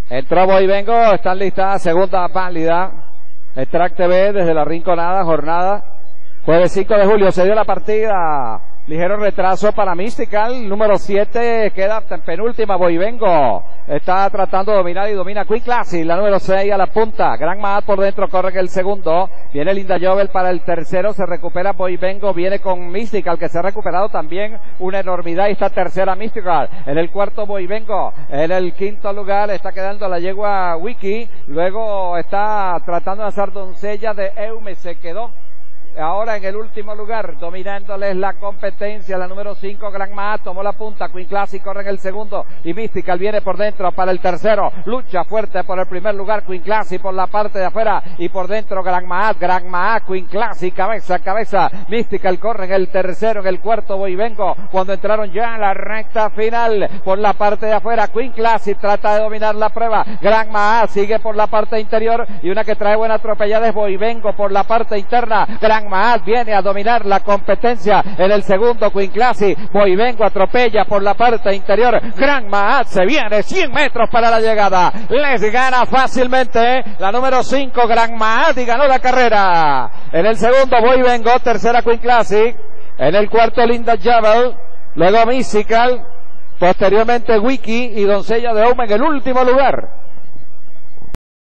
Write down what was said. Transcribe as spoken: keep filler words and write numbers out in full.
Entró Voy Vengo, están listadas, segunda válida. El Track T V desde la Rinconada, jornada jueves cinco de julio. Se dio la partida, ligero retraso para Mystical, número siete, queda en penúltima. Voy Vengo está tratando de dominar y domina Queen Classic, la número seis a la punta. Gran Mahat por dentro, corre en el segundo. Viene Linda Jovel para el tercero, se recupera Voy Vengo, viene con Mystical, que se ha recuperado también una enormidad, y está tercera Mystical. En el cuarto Voy Vengo, en el quinto lugar está quedando la yegua Wiki, luego está tratando de hacer Doncella de Eume, se quedó ahora en el último lugar, dominándoles la competencia, la número cinco, Gran Mahat, tomó la punta, Queen Classic corre en el segundo, y Mystical viene por dentro para el tercero, lucha fuerte por el primer lugar, Queen Classic por la parte de afuera, y por dentro Gran Mahat, Gran Mahat, Queen Classic, cabeza a cabeza, Mystical corre en el tercero, en el cuarto Voy Vengo, cuando entraron ya en la recta final, por la parte de afuera, Queen Classic trata de dominar la prueba, Gran Mahat sigue por la parte interior, y una que trae buena atropellada es Voy Vengo por la parte interna, Gran Mahat viene a dominar la competencia en el segundo, Queen Classic, Voy Vengo atropella por la parte interior, Gran Mahat se viene cien metros para la llegada, les gana fácilmente la número cinco, Gran Mahat, y ganó la carrera. En el segundo Voy Vengo, tercera Queen Classic, en el cuarto Linda Jovel, luego Mystical, posteriormente Wiki y Doncella de Eume en el último lugar.